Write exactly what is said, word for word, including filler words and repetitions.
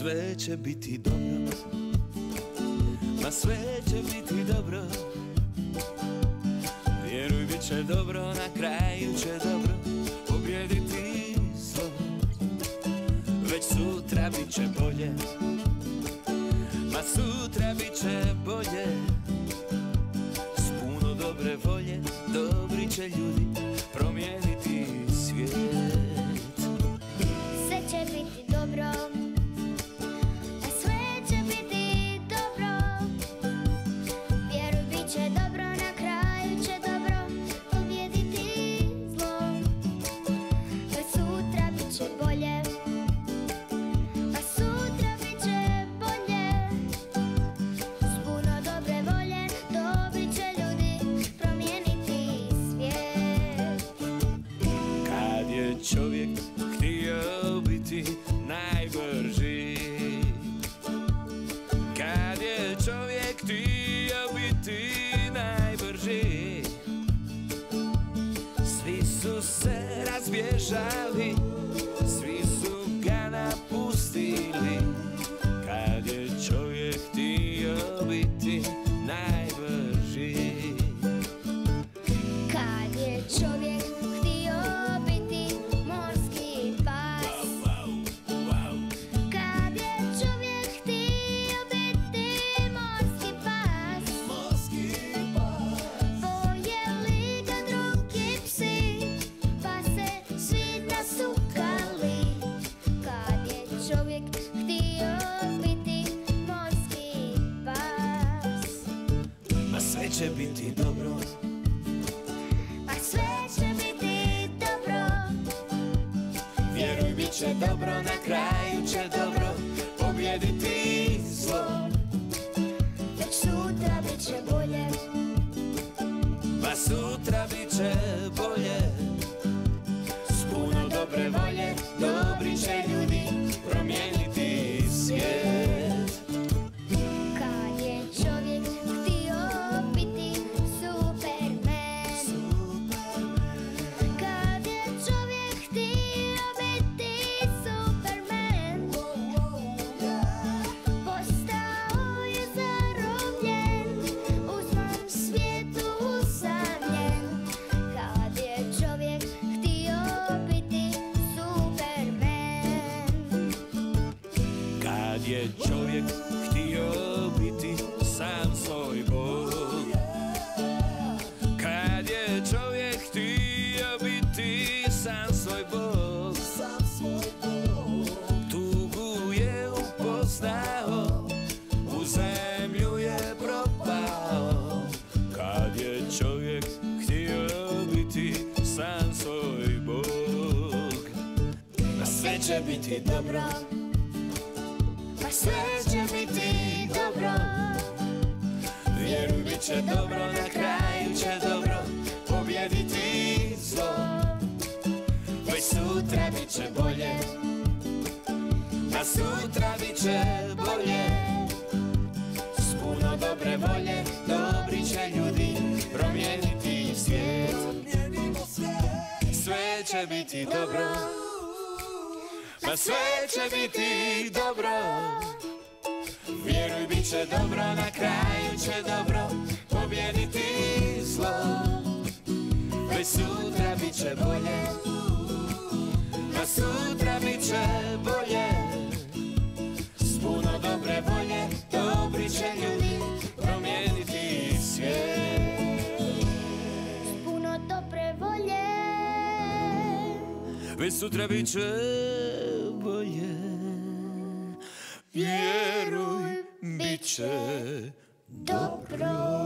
sve će biti dobro, ma sve će biti dobro. Vjeruj, bit će dobro, na kraju će dobro pobjediti zlo. Već sutra bit će bolje, ma sutra bit će bolje. S puno dobre volje, dobri će ljudi promijeniti svijet. Sve će biti dobro, a sve će biti dobro. Vjeruj, bit će dobro, na kraju će dobro pobjediti zlo. Već sutra bit će bolje, a sutra bit će bolje. S puno dobre volje, dobri će ljudi promijeniti svijet. Kad je čovjek htio biti najbrži, kad je čovjek htio biti najbrži, svi su se razbježali, svi su ga napustili. Kad je čovjek htio biti najbrži, Kad je čovjek htio biti morski pas, kad je čovjek htio biti morski pas, pojeli ga drugi psi, pa se svi nasukali. Kad je čovjek htio biti morski pas, ma sve će biti dobro, pa sve će biti dobro. vjeruj, bit će dobro, na kraju će dobro pobjediti zlo. Već sutra bit će bolje, Ma sutra bit će bolje. S puno dobre volje, dobri će ljudi promijeniti svijet. kad je čovjek htio biti Superman, kad je čovjek htio biti Superman, postao je zarobljen, u svom svijetu usamljen. Kad je čovjek htio biti Superman, Kad je čovjek htio biti sam svoj Bog, kad je čovjek htio biti sam svoj Bog, tugu je upoznao, u zemlju je propao. Kad je čovjek htio biti sam svoj Bog, a sve će biti dobro, pa sve će biti dobro. vjeruj, bit će dobro, na kraju će dobro pobjediti zlo. Već sutra bit će bolje, a sutra bit će bolje. S puno dobre volje, dobri će ljudi promijeniti svijet. Sve će biti dobro, ma sve će biti dobro. Vjeruj, bit će dobro, na kraju će dobro pobjediti zlo. Već sutra bit će bolje, a sutra bit će bolje. S puno dobre volje, dobri će ljudi promijeniti svijet. S puno dobre volje, Već sutra bit će bolje. Vjeruj, bit će dobro.